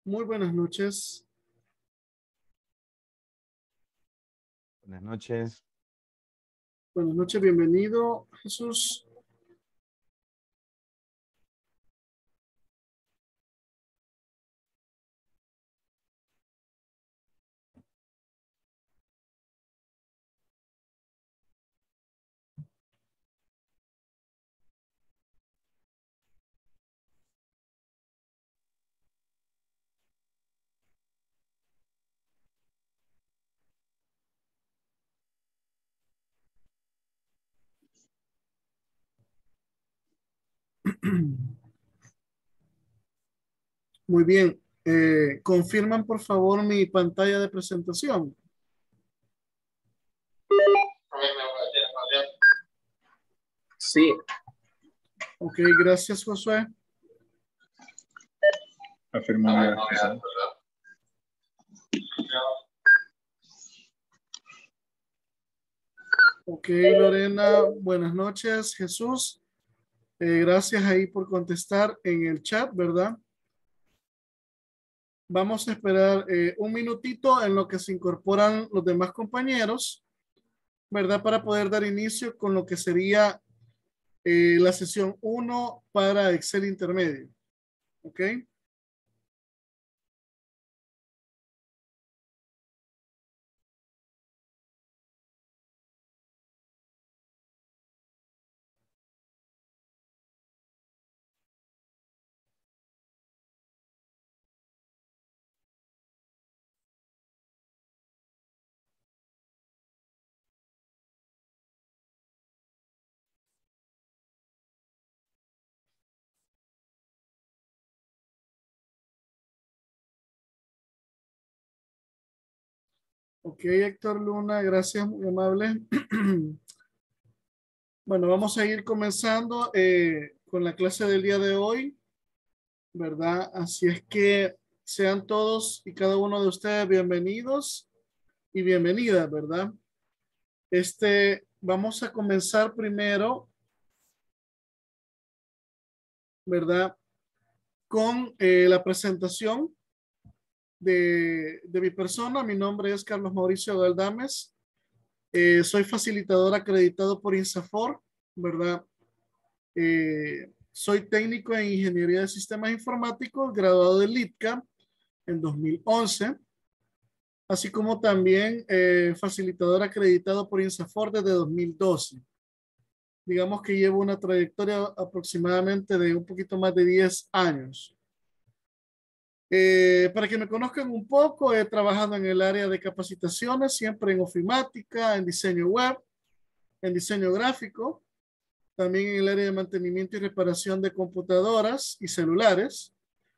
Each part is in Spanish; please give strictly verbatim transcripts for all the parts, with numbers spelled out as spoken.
Muy buenas noches. Buenas noches. Buenas noches, bienvenido, Jesús. Muy bien. Eh, confirman, por favor, mi pantalla de presentación. Sí. Ok, gracias, Josué. Afirmado. Ok, Lorena, buenas noches, Jesús. Eh, gracias ahí por contestar en el chat, ¿verdad? Vamos a esperar eh, un minutito en lo que se incorporan los demás compañeros, ¿verdad? Para poder dar inicio con lo que sería eh, la sesión uno para Excel intermedio. ¿Ok? Ok, Héctor Luna, gracias, muy amable. Bueno, vamos a ir comenzando eh, con la clase del día de hoy, ¿verdad? Así es que sean todos y cada uno de ustedes bienvenidos y bienvenidas, ¿verdad? Este, vamos a comenzar primero, ¿verdad? Con eh, la presentación de, de mi persona. Mi nombre es Carlos Mauricio Galdames. Eh, soy facilitador acreditado por INSAFOR, ¿verdad? Eh, soy técnico en Ingeniería de Sistemas Informáticos, graduado del I T C A en dos mil once, así como también eh, facilitador acreditado por INSAFOR desde dos mil doce. Digamos que llevo una trayectoria aproximadamente de un poquito más de diez años. Eh, para que me conozcan un poco, he trabajado en el área de capacitaciones, siempre en ofimática, en diseño web, en diseño gráfico, también en el área de mantenimiento y reparación de computadoras y celulares.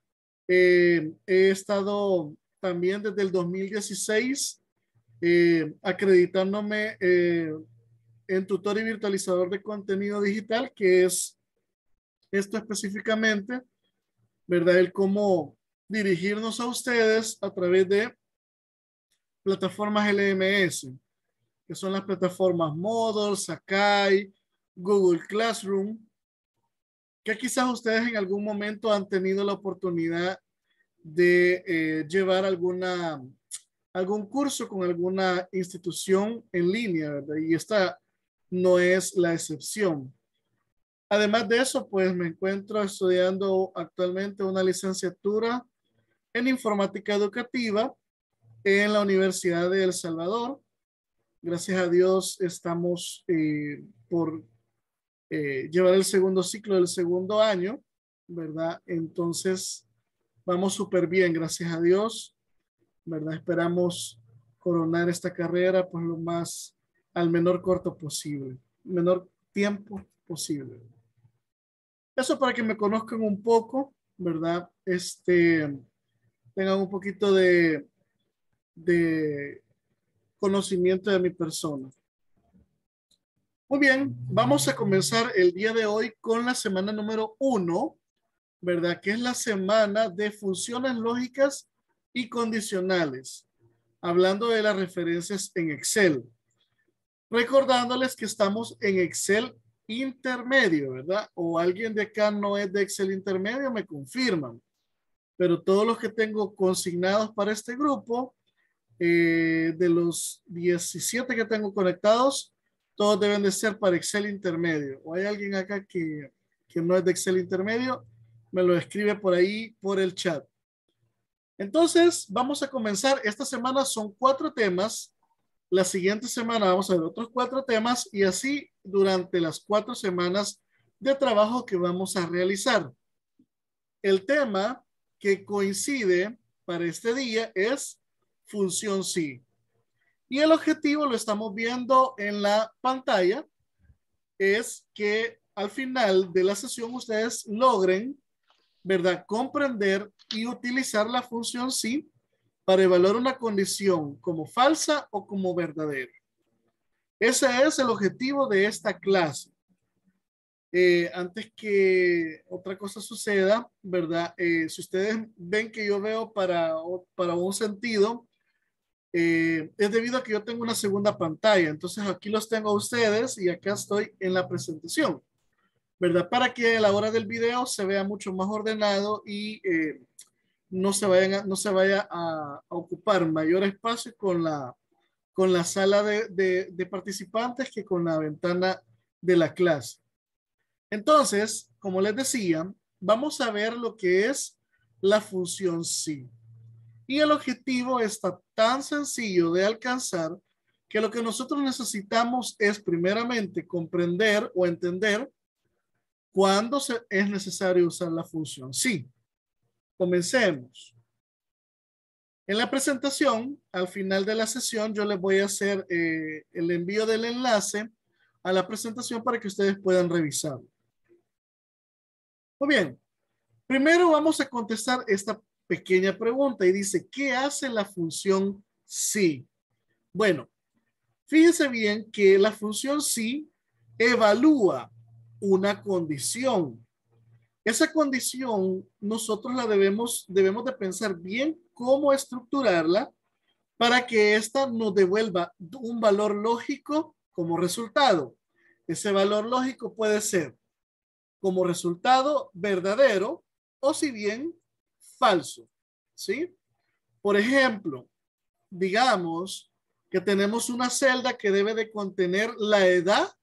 Eh, he estado también desde el dos mil dieciséis eh, acreditándome eh, en tutor y virtualizador de contenido digital, que es esto específicamente, ¿verdad? El cómo dirigirnos a ustedes a través de plataformas L M S, que son las plataformas Moodle, Sakai, Google Classroom, que quizás ustedes en algún momento han tenido la oportunidad de eh, llevar alguna, algún curso con alguna institución en línea, ¿verdad? Y esta no es la excepción. Además de eso, pues me encuentro estudiando actualmente una licenciatura en informática educativa en la Universidad de El Salvador. Gracias a Dios estamos eh, por eh, llevar el segundo ciclo del segundo año, ¿verdad? Entonces, vamos súper bien, gracias a Dios, ¿verdad? Esperamos coronar esta carrera pues lo más, al menor corto posible, menor tiempo posible. Eso para que me conozcan un poco, ¿verdad? Este, tengan un poquito de, de conocimiento de mi persona. Muy bien, vamos a comenzar el día de hoy con la semana número uno, ¿verdad? Que es la semana de funciones lógicas y condicionales, hablando de las referencias en Excel. Recordándoles que estamos en Excel intermedio, ¿verdad? O alguien de acá no es de Excel intermedio, me confirman. pero todos los que tengo consignados para este grupo, eh, de los diecisiete que tengo conectados, todos deben de ser para Excel intermedio. ¿O hay alguien acá que, que no es de Excel intermedio? Me lo escribe por ahí, por el chat. Entonces, vamos a comenzar. Esta semana son cuatro temas. La siguiente semana vamos a ver otros cuatro temas y así durante las cuatro semanas de trabajo que vamos a realizar. El tema que coincide para este día es función sí. Y el objetivo lo estamos viendo en la pantalla. Es que al final de la sesión ustedes logren, ¿verdad?, comprender y utilizar la función sí para evaluar una condición como falsa o como verdadera. Ese es el objetivo de esta clase. Eh, antes que otra cosa suceda, ¿verdad? Eh, si ustedes ven que yo veo para, para un sentido, eh, es debido a que yo tengo una segunda pantalla. Entonces aquí los tengo a ustedes y acá estoy en la presentación, ¿verdad? Para que a la hora del video se vea mucho más ordenado y eh, no se vayan a, no se vaya a, a ocupar mayor espacio con la, con la sala de, de, de participantes que con la ventana de la clase. Entonces, como les decía, vamos a ver lo que es la función sí. Y el objetivo está tan sencillo de alcanzar que lo que nosotros necesitamos es primeramente comprender o entender cuándo se, es necesario usar la función sí. Comencemos. En la presentación, al final de la sesión, yo les voy a hacer eh, el envío del enlace a la presentación para que ustedes puedan revisarlo. Muy bien. Primero vamos a contestar esta pequeña pregunta y dice, ¿qué hace la función sí? Bueno, fíjense bien que la función sí evalúa una condición. Esa condición nosotros la debemos, debemos de pensar bien cómo estructurarla para que ésta nos devuelva un valor lógico como resultado. Ese valor lógico puede ser como resultado verdadero o si bien falso, ¿sí? Por ejemplo, digamos que tenemos una celda que debe de contener la edad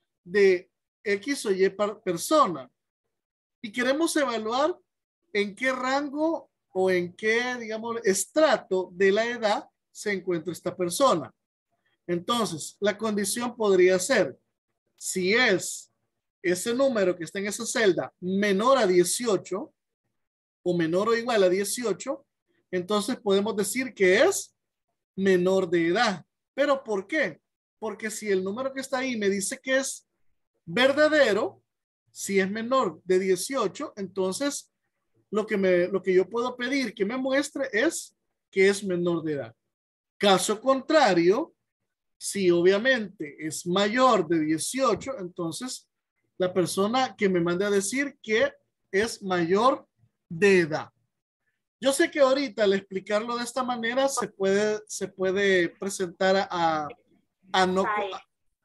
de X o Y persona y queremos evaluar en qué rango o en qué, digamos, estrato de la edad se encuentra esta persona. Entonces, la condición podría ser, si es ese número que está en esa celda menor a dieciocho o menor o igual a dieciocho, entonces podemos decir que es menor de edad. ¿Pero por qué? Porque si el número que está ahí me dice que es verdadero, si es menor de dieciocho, entonces lo que, me, lo que yo puedo pedir que me muestre es que es menor de edad. Caso contrario, si obviamente es mayor de dieciocho, entonces la persona que me mande a decir que es mayor de edad. Yo sé que ahorita al explicarlo de esta manera se puede, se puede presentar a, a, no, a,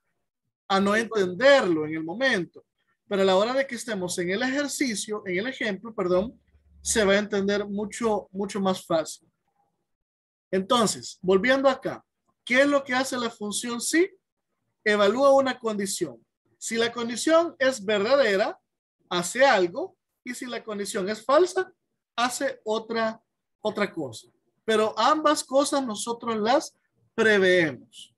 a no entenderlo en el momento, pero a la hora de que estemos en el ejercicio, en el ejemplo, perdón, se va a entender mucho, mucho más fácil. Entonces, volviendo acá, ¿qué es lo que hace la función sí? Evalúa una condición. Si la condición es verdadera, hace algo, y si la condición es falsa, hace otra, otra cosa. Pero ambas cosas nosotros las preveemos.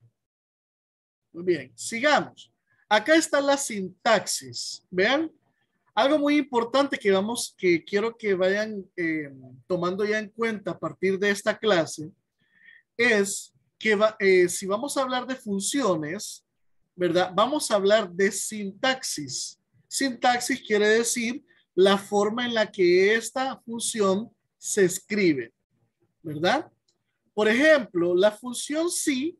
Muy bien, sigamos. Acá está la sintaxis. Vean, algo muy importante que vamos, que quiero que vayan eh, tomando ya en cuenta a partir de esta clase, es que va, eh, si vamos a hablar de funciones, ¿verdad? Vamos a hablar de sintaxis. Sintaxis quiere decir la forma en la que esta función se escribe, ¿verdad? Por ejemplo, la función sí,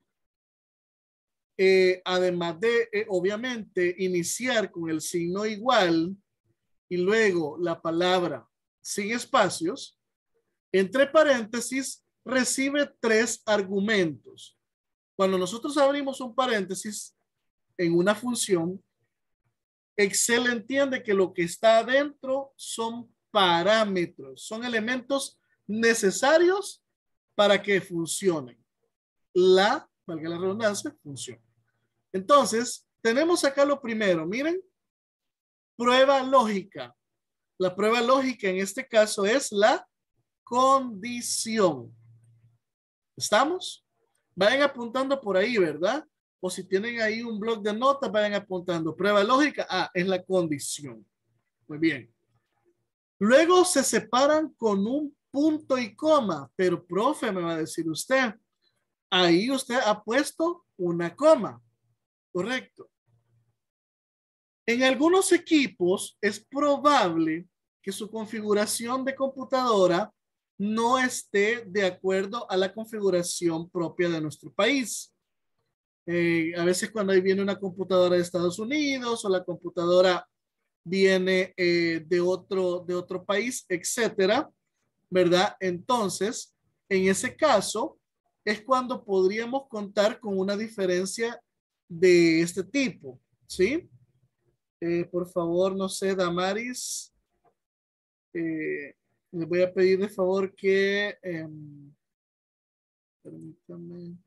eh, además de, eh, obviamente, iniciar con el signo igual y luego la palabra sin espacios, entre paréntesis, recibe tres argumentos. Cuando nosotros abrimos un paréntesis en una función, Excel entiende que lo que está adentro son parámetros. Son elementos necesarios para que funcionen. La, valga la redundancia, funciona. Entonces, tenemos acá lo primero. Miren, prueba lógica. La prueba lógica en este caso es la condición. ¿Estamos? Vayan apuntando por ahí, ¿verdad? O si tienen ahí un bloc de notas, vayan apuntando. Prueba lógica, ah, es la condición. Muy bien. Luego se separan con un punto y coma, pero profe, me va a decir usted, ahí usted ha puesto una coma. Correcto. En algunos equipos es probable que su configuración de computadora no esté de acuerdo a la configuración propia de nuestro país. Eh, a veces cuando ahí viene una computadora de Estados Unidos o la computadora viene eh, de, otro, de otro país, etcétera, ¿verdad? Entonces, en ese caso, es cuando podríamos contar con una diferencia de este tipo, ¿sí? Eh, por favor, no sé, Damaris, eh, les voy a pedir de favor que, eh, permítame.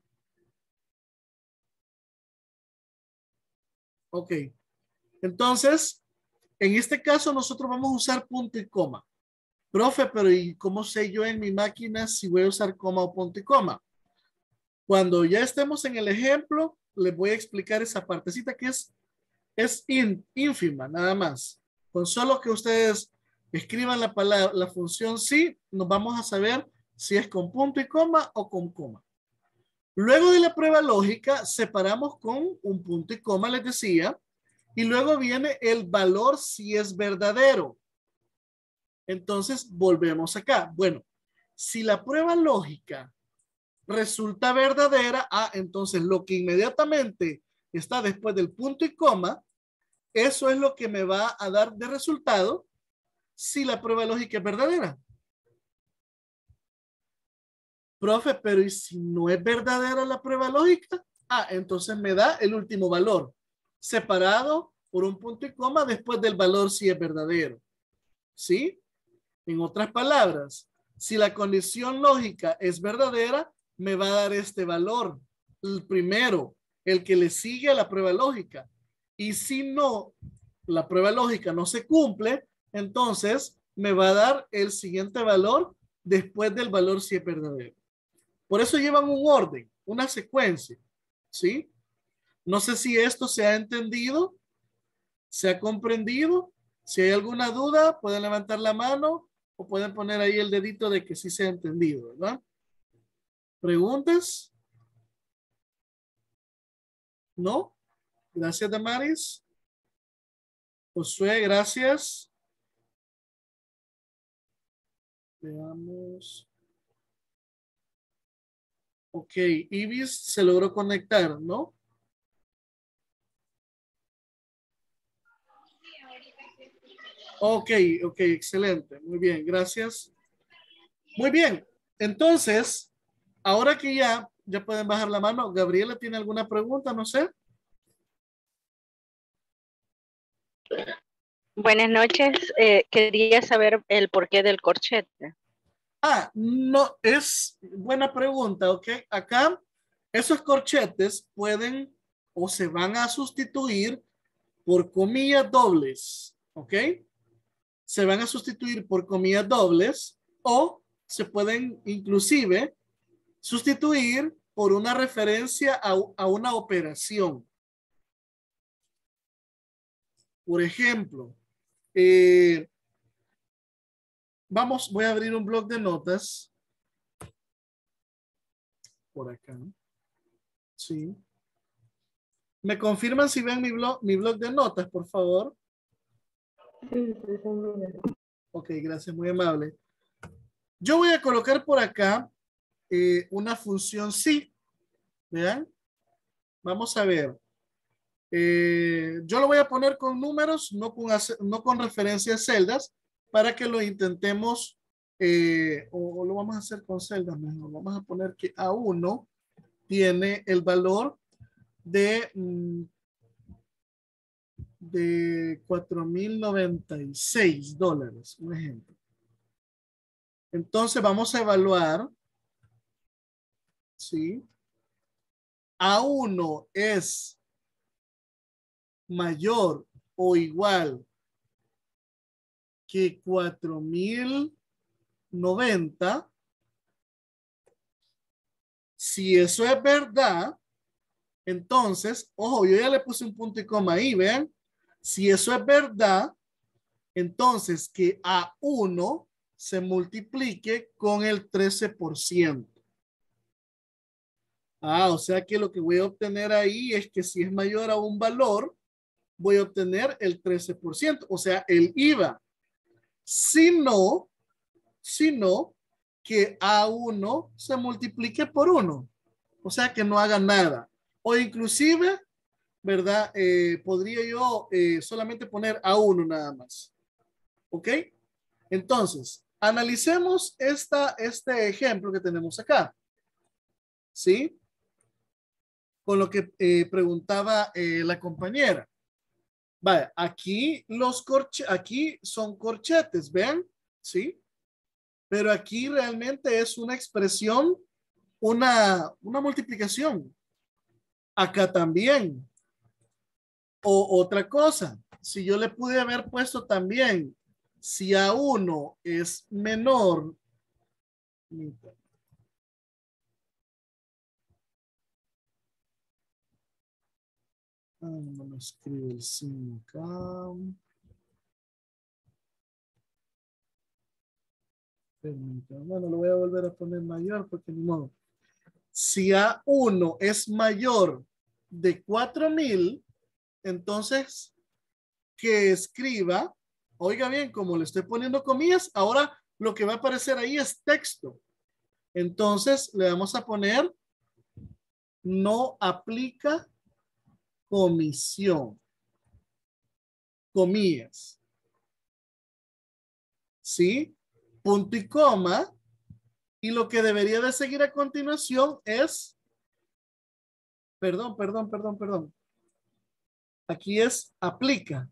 Ok, entonces, en este caso nosotros vamos a usar punto y coma. Profe, pero ¿y cómo sé yo en mi máquina si voy a usar coma o punto y coma? Cuando ya estemos en el ejemplo, les voy a explicar esa partecita que es, es in, ínfima, nada más. Con solo que ustedes escriban la palabra, la función sí, nos vamos a saber si es con punto y coma o con coma. Luego de la prueba lógica, separamos con un punto y coma, les decía, y luego viene el valor si es verdadero. Entonces, volvemos acá. Bueno, si la prueba lógica resulta verdadera, ah, entonces lo que inmediatamente está después del punto y coma, eso es lo que me va a dar de resultado si la prueba lógica es verdadera. Profe, pero ¿y si no es verdadera la prueba lógica? Ah, entonces me da el último valor, separado por un punto y coma después del valor si es verdadero. ¿Sí? En otras palabras, si la condición lógica es verdadera, me va a dar este valor, el primero, el que le sigue a la prueba lógica. Y si no, la prueba lógica no se cumple, entonces me va a dar el siguiente valor después del valor si es verdadero. Por eso llevan un orden, una secuencia, ¿sí? No sé si esto se ha entendido, se ha comprendido. Si hay alguna duda, pueden levantar la mano o pueden poner ahí el dedito de que sí se ha entendido, ¿verdad? ¿Preguntas? ¿No? Gracias, Damaris. Josué, gracias. Veamos. Ok, Ibis se logró conectar, ¿no? Ok, ok, excelente. Muy bien, gracias. Muy bien, entonces, ahora que ya, ya pueden bajar la mano. Gabriela, ¿tiene alguna pregunta? No sé. Buenas noches. Eh, quería saber el porqué del corchete. Ah, no, es buena pregunta, ¿ok? Acá, esos corchetes pueden o se van a sustituir por comillas dobles, ¿ok? Se van a sustituir por comillas dobles o se pueden inclusive sustituir por una referencia a, a una operación. Por ejemplo, eh, vamos, voy a abrir un bloc de notas. Por acá. Sí. ¿Me confirman si ven mi blog, mi blog de notas, por favor? Sí, sí, sí. Ok, gracias, muy amable. Yo voy a colocar por acá eh, una función sí. ¿Vean? Vamos a ver. Eh, yo lo voy a poner con números, no con, no con referencia a celdas, para que lo intentemos, eh, o, o lo vamos a hacer con celdas mejor. Vamos a poner que A uno tiene el valor de, de cuatro mil noventa y seis dólares, un ejemplo. Entonces vamos a evaluar, ¿sí? A uno es mayor o igual que cuatro mil noventa. Si eso es verdad, entonces, ojo, yo ya le puse un punto y coma ahí, vean. Si eso es verdad, entonces que A uno se multiplique con el trece por ciento. Ah, o sea que lo que voy a obtener ahí es que si es mayor a un valor, voy a obtener el trece por ciento, o sea, el I V A. Si no, si no, que A uno se multiplique por uno, o sea, que no haga nada. O inclusive, ¿verdad? Eh, podría yo eh, solamente poner A uno nada más. ¿Ok? Entonces, analicemos esta, este ejemplo que tenemos acá. ¿Sí? Con lo que eh, preguntaba eh, la compañera. Vaya, aquí los corchetes, aquí son corchetes, ¿ven? ¿Sí? Pero aquí realmente es una expresión, una, una multiplicación. Acá también. O otra cosa, si yo le pude haber puesto también, si A uno es menor, ah, no me escribe el signo acá. Permítame. Bueno, lo voy a volver a poner mayor porque ni modo. Si A uno es mayor de cuatro mil, entonces que escriba, oiga bien, como le estoy poniendo comillas, ahora lo que va a aparecer ahí es texto. Entonces le vamos a poner no aplica comisión. Comillas. ¿Sí? Punto y coma. Y lo que debería de seguir a continuación es, perdón, perdón, perdón, perdón. Aquí es aplica.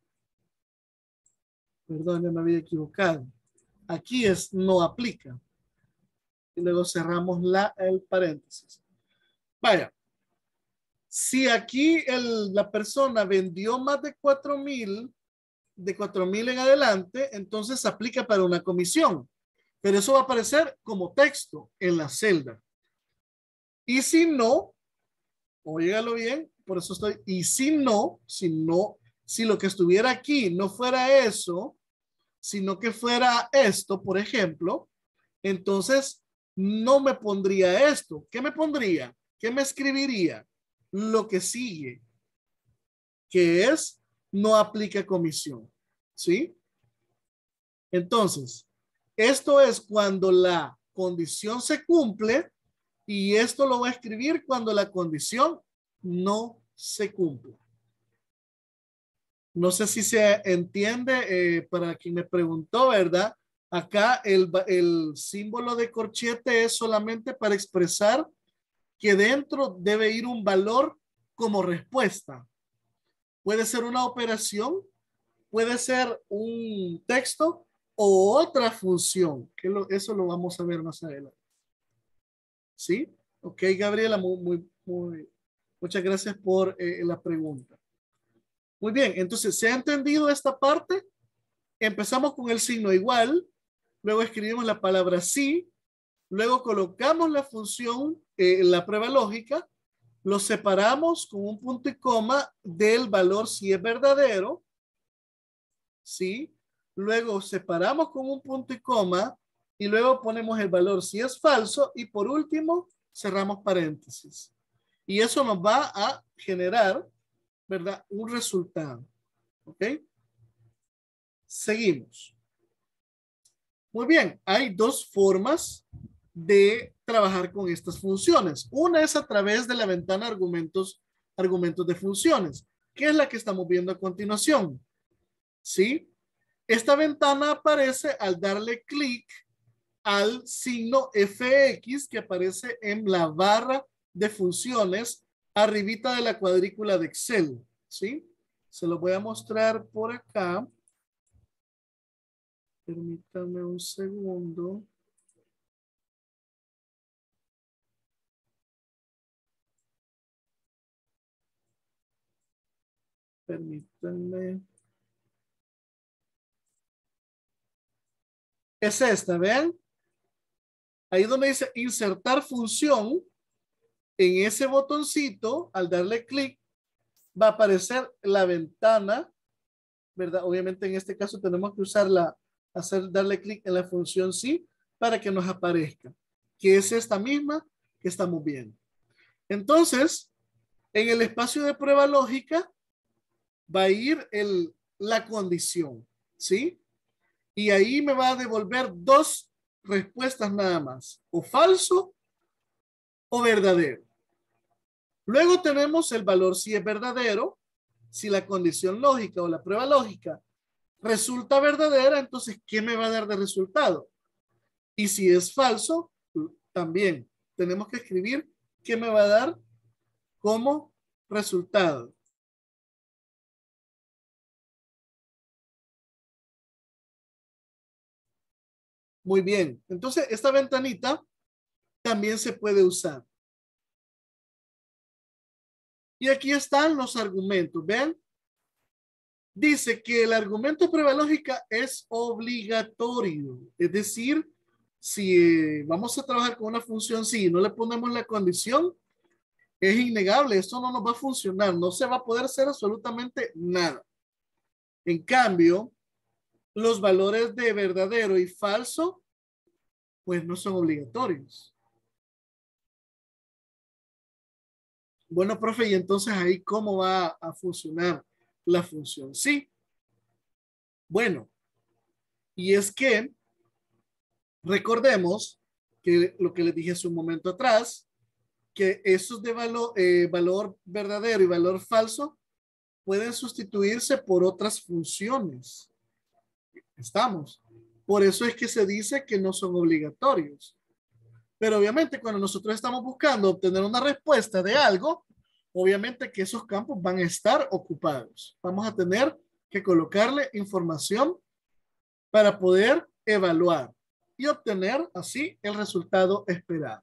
Perdón, ya me había equivocado. Aquí es no aplica. Y luego cerramos la, el paréntesis. Vaya. Si aquí el, la persona vendió más de cuatro mil, de cuatro mil en adelante, entonces aplica para una comisión. Pero eso va a aparecer como texto en la celda. Y si no, óigalo bien, por eso estoy, y si no, si no, si lo que estuviera aquí no fuera eso, sino que fuera esto, por ejemplo, entonces no me pondría esto. ¿Qué me pondría? ¿Qué me escribiría? Lo que sigue, que es no aplica comisión. ¿Sí? Entonces, esto es cuando la condición se cumple y esto lo voy a escribir cuando la condición no se cumple. No sé si se entiende eh, para quien me preguntó, ¿verdad? Acá el, el símbolo de corchete es solamente para expresar que dentro debe ir un valor como respuesta. Puede ser una operación, puede ser un texto o otra función, que lo, eso lo vamos a ver más adelante. ¿Sí? Ok, Gabriela, muy, muy, muy, muchas gracias por eh, la pregunta. Muy bien, entonces, ¿se ha entendido esta parte? Empezamos con el signo igual, luego escribimos la palabra sí, luego colocamos la función en eh, la prueba lógica, lo separamos con un punto y coma del valor si es verdadero, ¿sí? Luego separamos con un punto y coma y luego ponemos el valor si es falso y por último cerramos paréntesis. Y eso nos va a generar, ¿verdad? Un resultado. ¿Ok? Seguimos. Muy bien, hay dos formas de trabajar con estas funciones. Una es a través de la ventana argumentos, argumentos de funciones, que es la que estamos viendo a continuación. ¿Sí? Esta ventana aparece al darle clic al signo F X que aparece en la barra de funciones arribita de la cuadrícula de Excel. ¿Sí? Se lo voy a mostrar por acá. Permítanme un segundo. Permítanme. Es esta, ¿ven? Ahí donde dice insertar función, en ese botoncito, al darle clic, va a aparecer la ventana, ¿verdad? Obviamente en este caso tenemos que usarla, hacer, darle clic en la función sí, para que nos aparezca, que es esta misma que estamos viendo. Entonces, en el espacio de prueba lógica, va a ir el, la condición, ¿sí? Y ahí me va a devolver dos respuestas nada más, o falso o verdadero. Luego tenemos el valor si es verdadero, si la condición lógica o la prueba lógica resulta verdadera, entonces, ¿qué me va a dar de resultado? Y si es falso, también tenemos que escribir qué me va a dar como resultado. Muy bien. Entonces, esta ventanita también se puede usar. Y aquí están los argumentos. ¿Ven? Dice que el argumento de prueba lógica es obligatorio. Es decir, si vamos a trabajar con una función sí y no le ponemos la condición, es innegable. Esto no nos va a funcionar. No se va a poder hacer absolutamente nada. En cambio, los valores de verdadero y falso, pues no son obligatorios. Bueno, profe, y entonces ahí ¿cómo va a funcionar la función sí? Bueno, y es que recordemos que lo que les dije hace un momento atrás, que esos de valor, eh, valor verdadero y valor falso pueden sustituirse por otras funciones. Estamos. Por eso es que se dice que no son obligatorios. Pero obviamente cuando nosotros estamos buscando obtener una respuesta de algo, obviamente que esos campos van a estar ocupados. Vamos a tener que colocarle información para poder evaluar y obtener así el resultado esperado.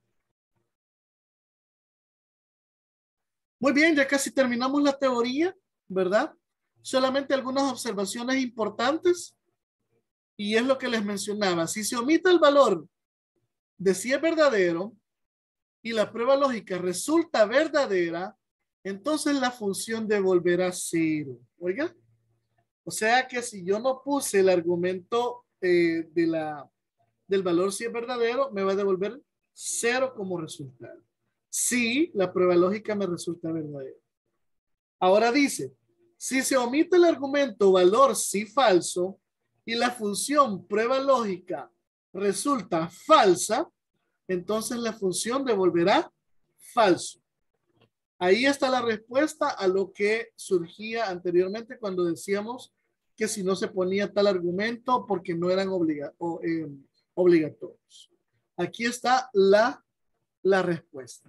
Muy bien, ya casi terminamos la teoría, ¿verdad? Solamente algunas observaciones importantes y es lo que les mencionaba. Si se omite el valor de si es verdadero y la prueba lógica resulta verdadera, entonces la función devolverá cero. Oiga, o sea que si yo no puse el argumento eh, de la, del valor si es verdadero, me va a devolver cero como resultado. Si la prueba lógica me resulta verdadera. Ahora dice, si se omite el argumento valor si falso y la función prueba lógica resulta falsa, entonces la función devolverá falso. Ahí está la respuesta a lo que surgía anteriormente cuando decíamos que si no se ponía tal argumento porque no eran obliga o, eh, obligatorios. Aquí está la, la respuesta.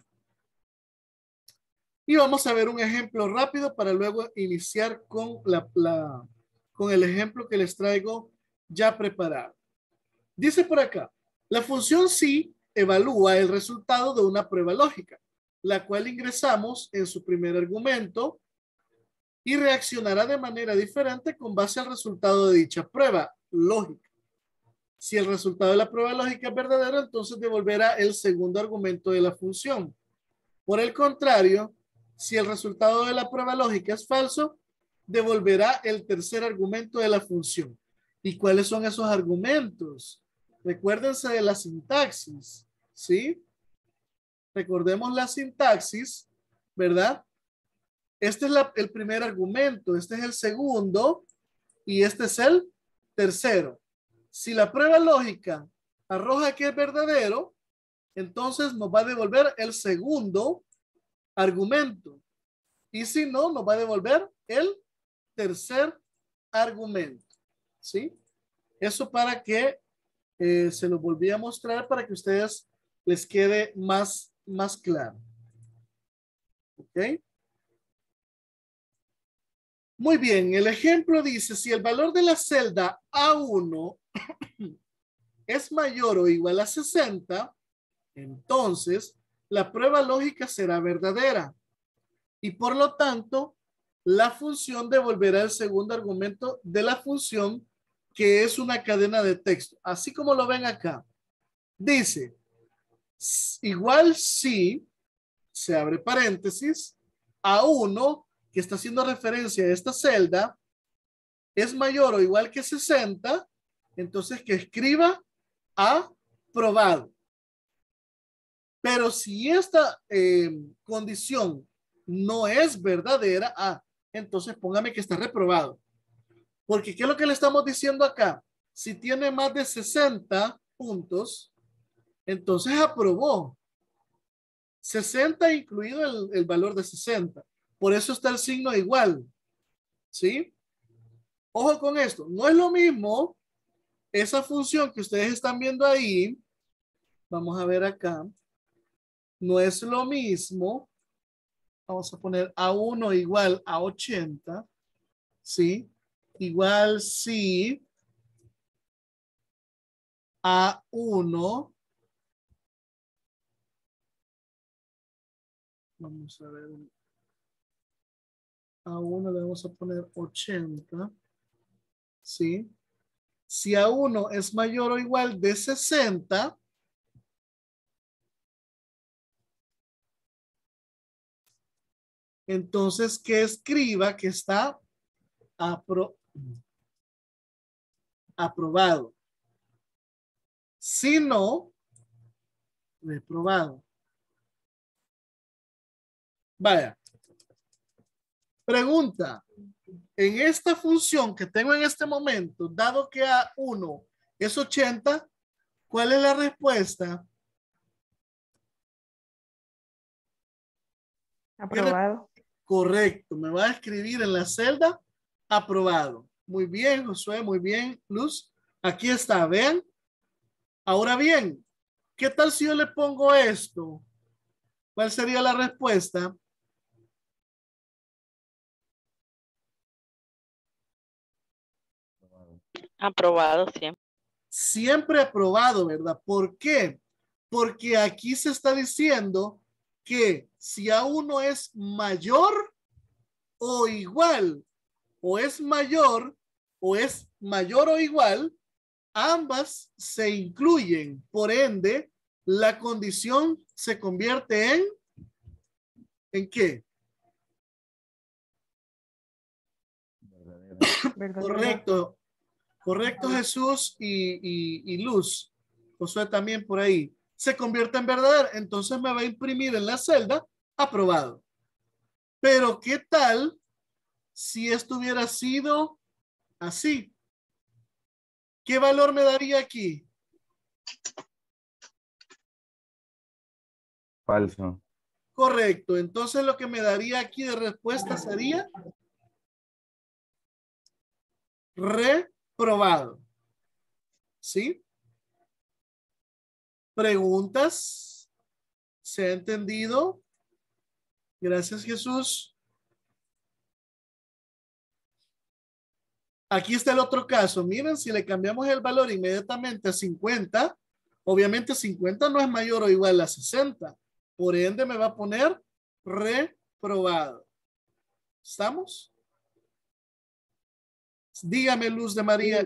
Y vamos a ver un ejemplo rápido para luego iniciar con, la, la, con el ejemplo que les traigo ya preparado. Dice por acá, la función sí evalúa el resultado de una prueba lógica, la cual ingresamos en su primer argumento y reaccionará de manera diferente con base al resultado de dicha prueba lógica. Si el resultado de la prueba lógica es verdadero, entonces devolverá el segundo argumento de la función. Por el contrario, si el resultado de la prueba lógica es falso, devolverá el tercer argumento de la función. ¿Y cuáles son esos argumentos? Recuérdense de la sintaxis, ¿sí? Recordemos la sintaxis, ¿verdad? Este es la, el primer argumento, este es el segundo y este es el tercero. Si la prueba lógica arroja que es verdadero, entonces nos va a devolver el segundo argumento. Y si no, nos va a devolver el tercer argumento. ¿Sí? Eso para que eh, se lo volví a mostrar para que ustedes les quede más, más claro. ¿Ok? Muy bien, el ejemplo dice, si el valor de la celda A uno es mayor o igual a sesenta, entonces la prueba lógica será verdadera. Y por lo tanto, la función devolverá el segundo argumento de la función, que es una cadena de texto. Así como lo ven acá. Dice, igual si, se abre paréntesis, a uno, que está haciendo referencia a esta celda, es mayor o igual que sesenta, entonces que escriba aprobado. Pero si esta eh, condición no es verdadera, ah, entonces póngame que está reprobado. Porque ¿qué es lo que le estamos diciendo acá? Si tiene más de sesenta puntos, entonces aprobó. sesenta incluido el, el valor de sesenta. Por eso está el signo igual. ¿Sí? Ojo con esto. No es lo mismo esa función que ustedes están viendo ahí. Vamos a ver acá. No es lo mismo. Vamos a poner a uno igual a ochenta. ¿Sí? Igual si a uno. Vamos a ver. A uno le vamos a poner ochenta. ¿Sí? Si a uno es mayor o igual de sesenta, entonces que escriba que está apro aprobado. Si no, reprobado. Vaya. Pregunta. En esta función que tengo en este momento, dado que a uno es ochenta, ¿cuál es la respuesta? Aprobado. Correcto. Me va a escribir en la celda aprobado. Muy bien, Josué. Muy bien, Luz. Aquí está. Vean. Ahora bien, ¿qué tal si yo le pongo esto? ¿Cuál sería la respuesta? Aprobado siempre. Siempre aprobado, ¿verdad? ¿Por qué? Porque aquí se está diciendo que si a uno es mayor o igual, o es mayor, o es mayor o igual, ambas se incluyen. Por ende, la condición se convierte en ¿en qué? Verdadera. Correcto. Correcto, Jesús y, y, y Luz. Josué también por ahí. Se convierte en verdadero. Entonces me va a imprimir en la celda aprobado. Pero ¿qué tal si esto hubiera sido así? ¿Qué valor me daría aquí? Falso. Correcto. Entonces lo que me daría aquí de respuesta sería reprobado. ¿Sí? ¿Preguntas? ¿Se ha entendido? Gracias, Jesús. Aquí está el otro caso. Miren, si le cambiamos el valor inmediatamente a cincuenta, obviamente cincuenta no es mayor o igual a sesenta. Por ende, me va a poner reprobado. ¿Estamos? Dígame, Luz de María.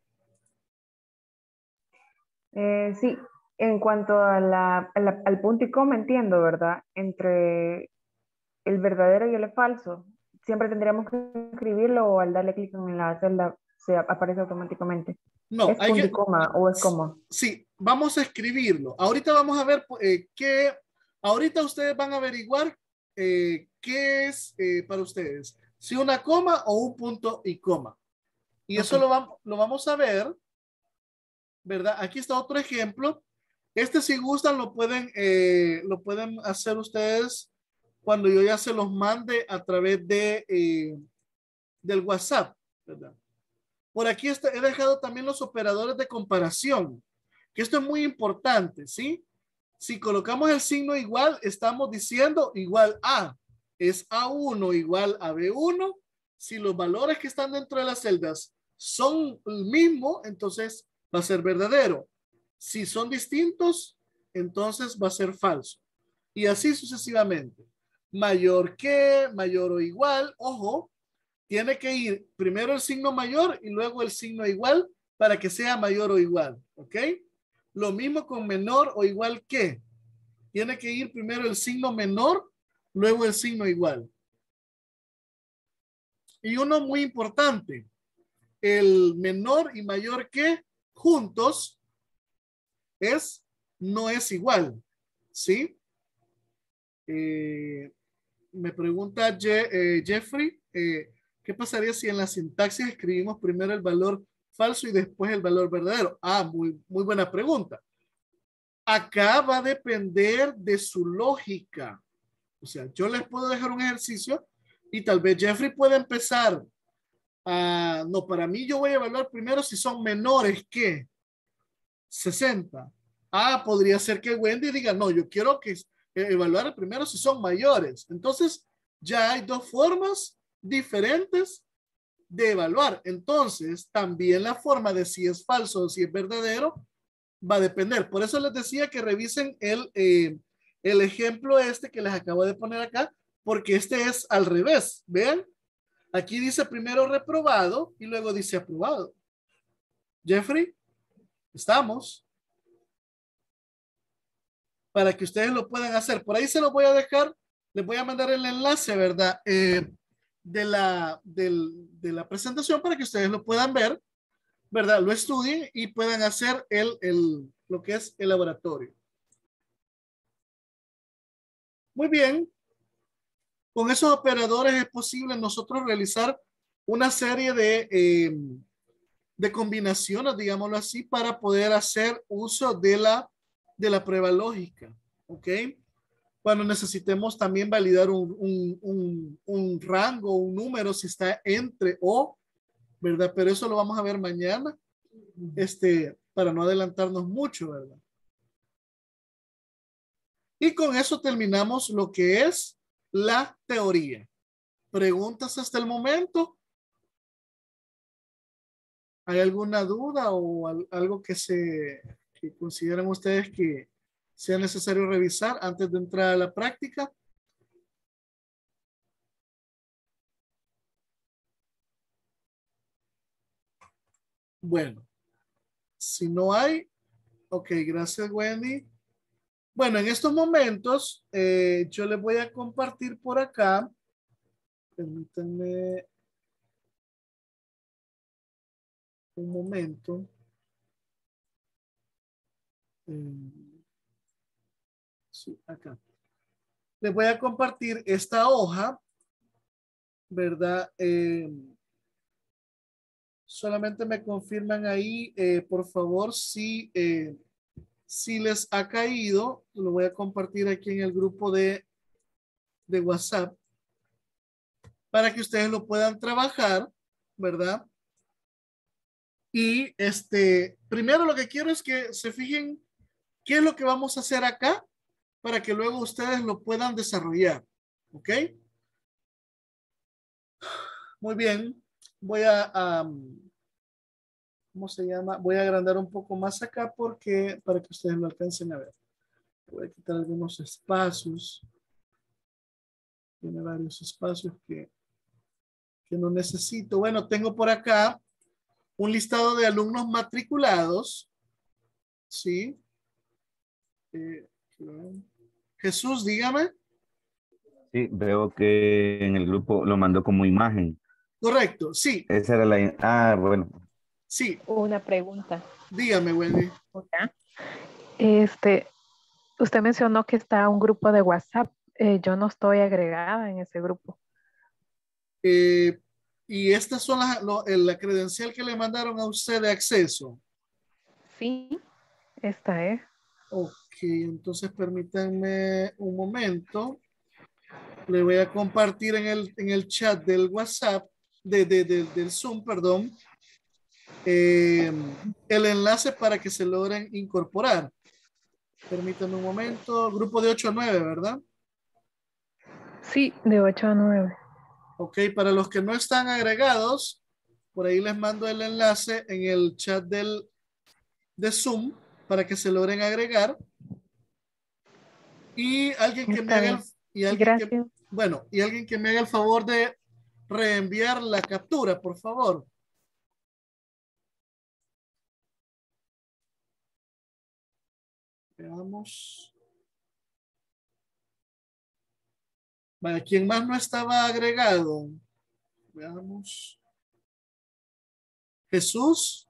Eh, sí, en cuanto a la, a la- al punto y coma, entiendo, ¿verdad? Entre el verdadero y el falso. Siempre tendríamos que escribirlo o al darle clic en la celda se ap- aparece automáticamente. No, ¿Es hay punto que... y coma o es coma? Sí, vamos a escribirlo. Ahorita vamos a ver eh, qué... Ahorita ustedes van a averiguar eh, qué es eh, para ustedes. Si una coma o un punto y coma. Y eso Ok. lo, vamos, lo vamos a ver, ¿verdad? Aquí está otro ejemplo. Este, si gustan, lo pueden, eh, lo pueden hacer ustedes cuando yo ya se los mande a través de, eh, del WhatsApp, ¿verdad? Por aquí está, he dejado también los operadores de comparación, que esto es muy importante, ¿sí? Si colocamos el signo igual, estamos diciendo igual a, es A uno igual a B uno. Si los valores que están dentro de las celdas son el mismo, entonces va a ser verdadero. Si son distintos, entonces va a ser falso. Y así sucesivamente. Mayor que, mayor o igual. Ojo, tiene que ir primero el signo mayor y luego el signo igual para que sea mayor o igual. ¿Ok? Lo mismo con menor o igual que. Tiene que ir primero el signo menor, luego el signo igual. Y uno muy importante, el menor y mayor que juntos es, no es igual, ¿sí? Eh, me pregunta Je, eh, Jeffrey, eh, ¿qué pasaría si en la sintaxis escribimos primero el valor falso y después el valor verdadero? Ah, muy, muy buena pregunta. Acá va a depender de su lógica. O sea, yo les puedo dejar un ejercicio y tal vez Jeffrey puede empezar a, no, para mí yo voy a evaluar primero si son menores que sesenta. Ah, podría ser que Wendy diga, no, yo quiero que evaluar primero si son mayores. Entonces, ya hay dos formas diferentes de evaluar. Entonces, también la forma de si es falso o si es verdadero va a depender. Por eso les decía que revisen el, eh, el ejemplo este que les acabo de poner acá, porque este es al revés. Vean, aquí dice primero reprobado y luego dice aprobado. Jeffrey, ¿estamos? Para que ustedes lo puedan hacer. Por ahí se los voy a dejar, les voy a mandar el enlace, ¿verdad? Eh, de, la, del, de la presentación para que ustedes lo puedan ver, ¿verdad? Lo estudien y puedan hacer el, el, lo que es el laboratorio. Muy bien. Con esos operadores es posible nosotros realizar una serie de, eh, de combinaciones, digámoslo así, para poder hacer uso de la, de la prueba lógica. ¿Ok? Cuando necesitemos también validar un, un, un, un rango, un número, si está entre o, ¿verdad? Pero eso lo vamos a ver mañana, este, para no adelantarnos mucho, ¿verdad? Y con eso terminamos lo que es la teoría. ¿Preguntas hasta el momento? ¿Hay alguna duda o al, algo que se que consideren ustedes que sea necesario revisar antes de entrar a la práctica? Bueno, si no hay, ok, gracias Wendy. Bueno, en estos momentos eh, yo les voy a compartir por acá. Permítanme un momento. Eh, sí, acá. Les voy a compartir esta hoja, ¿verdad? Eh, solamente me confirman ahí, eh, por favor, si, eh, si les ha caído. Lo voy a compartir aquí en el grupo de, de WhatsApp para que ustedes lo puedan trabajar, ¿verdad? Y este, primero lo que quiero es que se fijen qué es lo que vamos a hacer acá para que luego ustedes lo puedan desarrollar. ¿Ok? Muy bien. Voy a, um, ¿cómo se llama? Voy a agrandar un poco más acá porque para que ustedes lo alcancen a ver. Voy a quitar algunos espacios. Tiene varios espacios que, que no necesito. Bueno, tengo por acá un listado de alumnos matriculados. ¿Sí? Eh, Jesús, dígame. Sí, veo que en el grupo lo mandó como imagen. Correcto, sí. Esa era la... Ah, bueno. Sí. Una pregunta. Dígame, Wendy. Hola. Este, usted mencionó que está un grupo de WhatsApp. Eh, yo no estoy agregada en ese grupo. Eh, y estas son las, lo, la credencial que le mandaron a usted de acceso. Sí, esta es. Ok, entonces permítanme un momento. Le voy a compartir en el, en el chat del WhatsApp, de, de, de, del Zoom, perdón, eh, el enlace para que se logren incorporar. Permítanme un momento. Grupo de ocho a nueve, ¿verdad? Sí, de ocho a nueve. Ok, para los que no están agregados, por ahí les mando el enlace en el chat del, de Zoom para que se logren agregar. Y alguien que me Está haga el, bien. y alguien que, Gracias. bueno, y alguien que me haga el favor de reenviar la captura, por favor. Veamos. Vaya, ¿quién más no estaba agregado? Veamos. Jesús.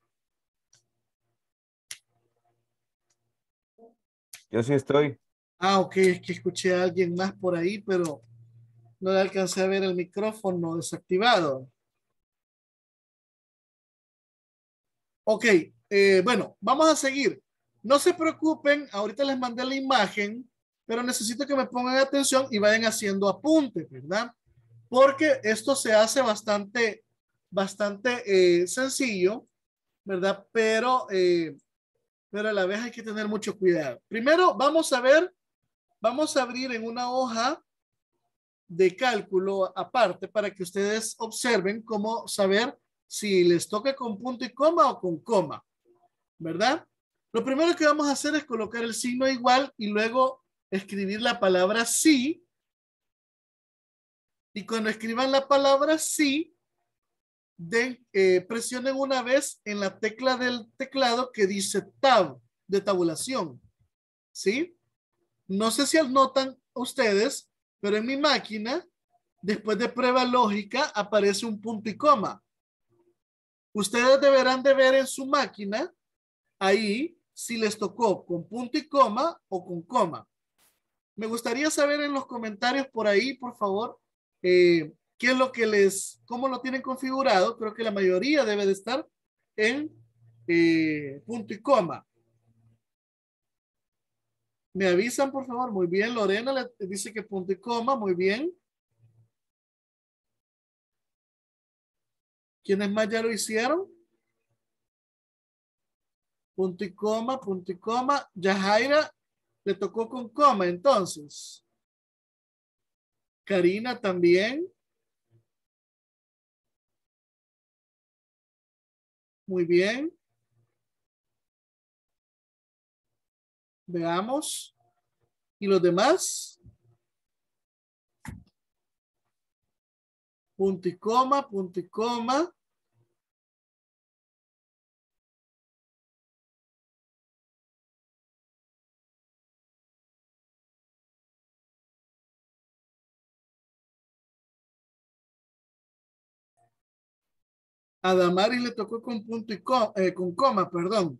Yo sí estoy. Ah, ok, es que escuché a alguien más por ahí, pero no le alcancé a ver el micrófono desactivado. Ok, eh, bueno, vamos a seguir. No se preocupen, ahorita les mandé la imagen, pero necesito que me pongan atención y vayan haciendo apuntes, ¿verdad? Porque esto se hace bastante, bastante eh, sencillo, ¿verdad? Pero, eh, pero a la vez hay que tener mucho cuidado. Primero, vamos a ver, vamos a abrir en una hoja de cálculo aparte para que ustedes observen cómo saber si les toca con punto y coma o con coma, ¿verdad? Lo primero que vamos a hacer es colocar el signo igual y luego escribir la palabra sí. Y cuando escriban la palabra sí, den, eh, presionen una vez en la tecla del teclado que dice tab, de tabulación, ¿sí? No sé si notan ustedes, pero en mi máquina, después de prueba lógica, aparece un punto y coma. Ustedes deberán de ver en su máquina, ahí, si les tocó con punto y coma o con coma. Me gustaría saber en los comentarios por ahí, por favor, eh, qué es lo que les, cómo lo tienen configurado. Creo que la mayoría debe de estar en eh, punto y coma. Me avisan, por favor. Muy bien, Lorena le dice que punto y coma. Muy bien. ¿Quiénes más ya lo hicieron? Punto y coma, punto y coma. Yajaira le tocó con coma, entonces. Karina también. Muy bien. Veamos. ¿Y los demás? Punto y coma, punto y coma. A Damaris le tocó con punto y coma, eh, con coma, perdón.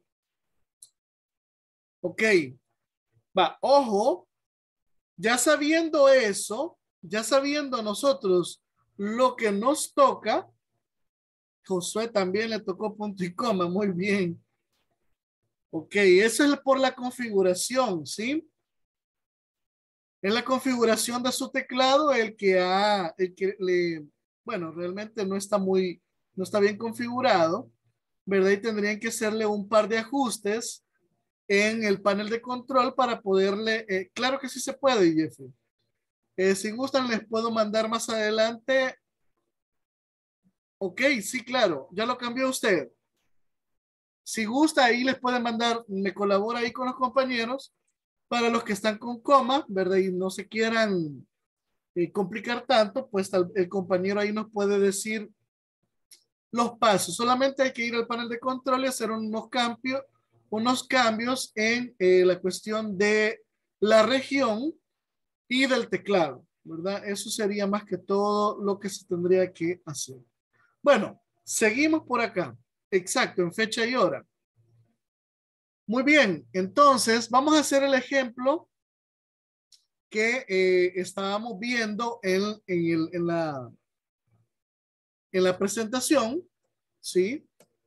Ok. Va, ojo. Ya sabiendo eso, ya sabiendo nosotros lo que nos toca, Josué también le tocó punto y coma. Muy bien. Ok, eso es por la configuración, ¿sí? En la configuración de su teclado, el que ha, el que le, bueno, realmente no está muy, no está bien configurado, ¿verdad? Y tendrían que hacerle un par de ajustes en el panel de control para poderle, eh, claro que sí se puede, Jeffrey. Eh, si gustan, les puedo mandar más adelante. Ok, sí, claro, ya lo cambió usted. Si gusta, ahí les pueden mandar, me colabora ahí con los compañeros para los que están con coma, ¿verdad? Y no se quieran eh, complicar tanto, pues tal, el compañero ahí nos puede decir los pasos. Solamente hay que ir al panel de control y hacer unos cambios, unos cambios en eh, la cuestión de la región y del teclado, ¿verdad? Eso sería más que todo lo que se tendría que hacer. Bueno, seguimos por acá. Exacto, en fecha y hora. Muy bien, entonces vamos a hacer el ejemplo que eh, estábamos viendo en, en, el, en, la, en la presentación, ¿sí?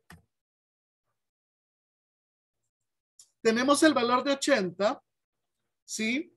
Tenemos el valor de ochenta, ¿sí?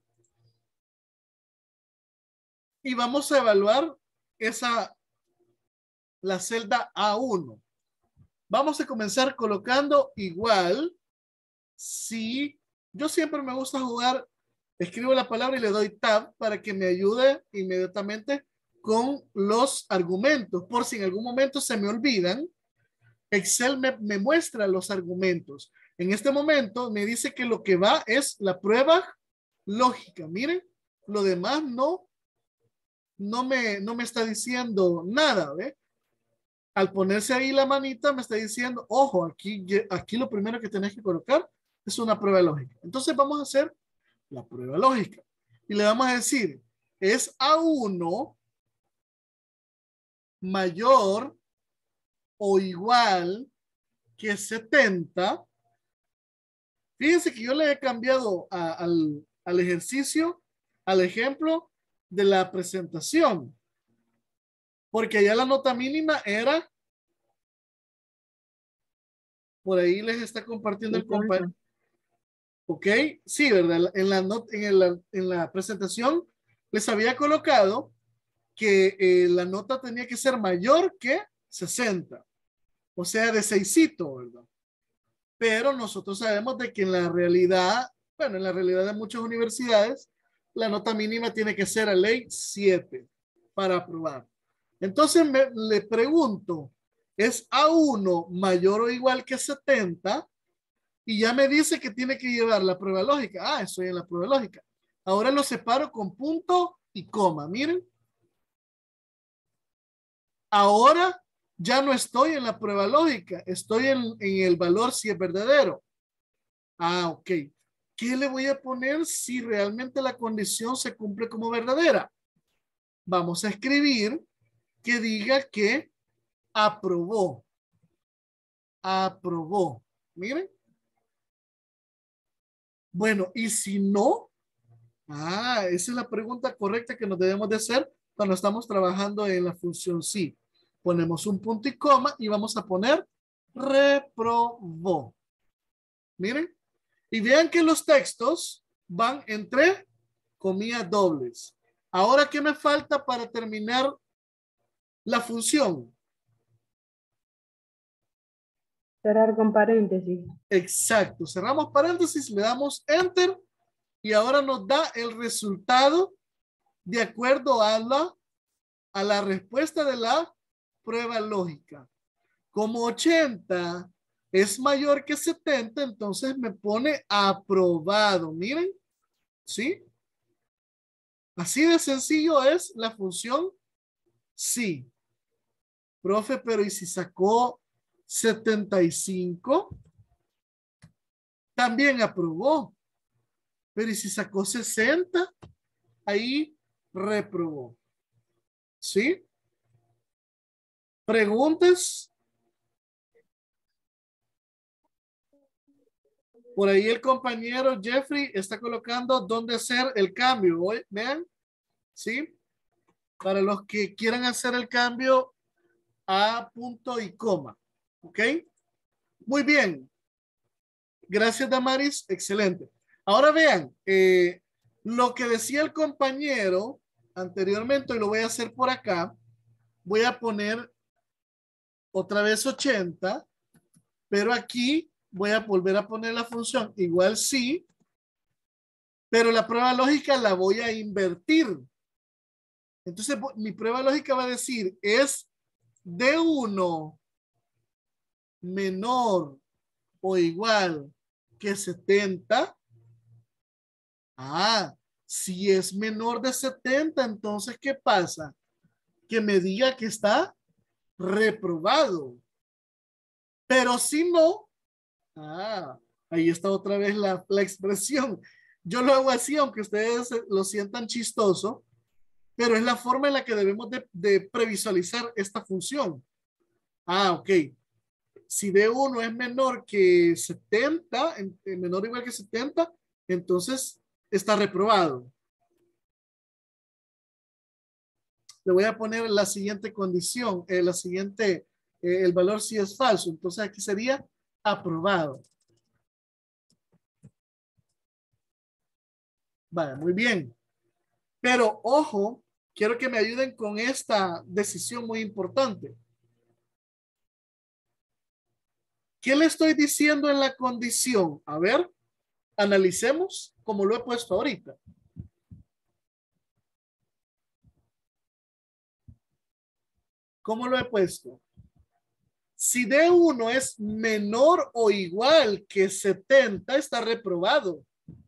Y vamos a evaluar esa, la celda A uno. Vamos a comenzar colocando igual. Si yo siempre me gusta jugar, escribo la palabra y le doy tab para que me ayude inmediatamente con los argumentos. Por si en algún momento se me olvidan, Excel me, me muestra los argumentos. En este momento me dice que lo que va es la prueba lógica. Miren, lo demás no, no me, no me está diciendo nada, ¿ve? Al ponerse ahí la manita me está diciendo, ojo, aquí, aquí lo primero que tenés que colocar es una prueba lógica. Entonces vamos a hacer la prueba lógica. Y le vamos a decir, es A uno mayor o igual que setenta. Fíjense que yo le he cambiado a, al, al ejercicio, al ejemplo de la presentación. Porque allá la nota mínima era, por ahí les está compartiendo el compañero. Ok, sí, ¿verdad? En la, not, en, el, en la presentación les había colocado que eh, la nota tenía que ser mayor que sesenta. O sea, de seisito, ¿verdad? Pero nosotros sabemos de que en la realidad, bueno, en la realidad de muchas universidades, la nota mínima tiene que ser a ley siete para aprobar. Entonces me, le pregunto, ¿es A uno mayor o igual que setenta? Y ya me dice que tiene que llevar la prueba lógica. Ah, estoy en la prueba lógica. Ahora lo separo con punto y coma. Miren. Ahora ya no estoy en la prueba lógica. Estoy en, en el valor si es verdadero. Ah, ok. ¿Qué le voy a poner si realmente la condición se cumple como verdadera? Vamos a escribir que diga que aprobó. Aprobó. Miren. Bueno, y si no, ah, esa es la pregunta correcta que nos debemos de hacer cuando estamos trabajando en la función sí. Ponemos un punto y coma y vamos a poner reprobó. Miren. Y vean que los textos van entre comillas dobles. Ahora, ¿qué me falta para terminar la función? Cerrar con paréntesis. Exacto. Cerramos paréntesis, le damos enter y ahora nos da el resultado de acuerdo a la, a la respuesta de la prueba lógica. Como ochenta es mayor que setenta, entonces me pone aprobado. Miren, ¿sí? Así de sencillo es la función sí. Profe, pero ¿y si sacó setenta y cinco? También aprobó. Pero ¿y si sacó sesenta? Ahí reprobó. ¿Sí? ¿Preguntas? Por ahí el compañero Jeffrey está colocando dónde hacer el cambio. Vean, ¿sí? Para los que quieran hacer el cambio a punto y coma. ¿Ok? Muy bien. Gracias, Damaris. Excelente. Ahora vean, eh, lo que decía el compañero anteriormente, y lo voy a hacer por acá, voy a poner otra vez ochenta, pero aquí voy a volver a poner la función igual sí, pero la prueba lógica la voy a invertir. Entonces mi prueba lógica va a decir es D uno menor o igual que setenta. Ah, si es menor de setenta, entonces ¿qué pasa? Que me diga que está reprobado. Pero si no, ah, ahí está otra vez la, la expresión. Yo lo hago así, aunque ustedes lo sientan chistoso, pero es la forma en la que debemos de, de previsualizar esta función. Ah, ok. Si D uno es menor que setenta, menor o igual que setenta, entonces está reprobado. Le voy a poner la siguiente condición, eh, la siguiente, eh, el valor si es falso. Entonces aquí sería aprobado. Vale, muy bien. Pero ojo, quiero que me ayuden con esta decisión muy importante. ¿Qué le estoy diciendo en la condición? A ver, analicemos como lo he puesto ahorita. ¿Cómo lo he puesto? Si D uno es menor o igual que setenta, está reprobado.